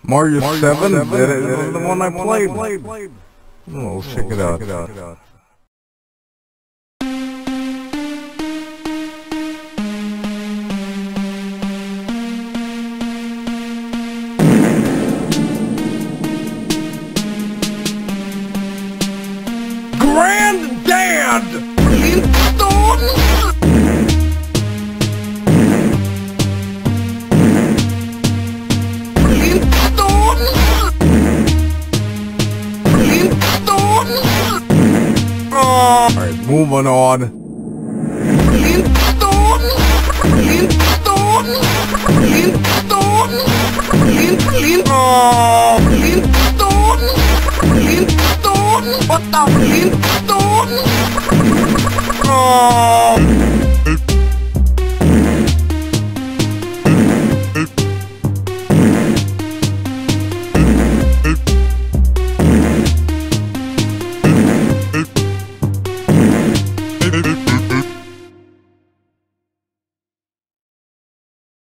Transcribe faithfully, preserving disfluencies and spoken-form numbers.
Mario, Mario seven, seven that is the one I played. played. Oh, let's check it out. Check it out. Granddad! Alright, moving on. What the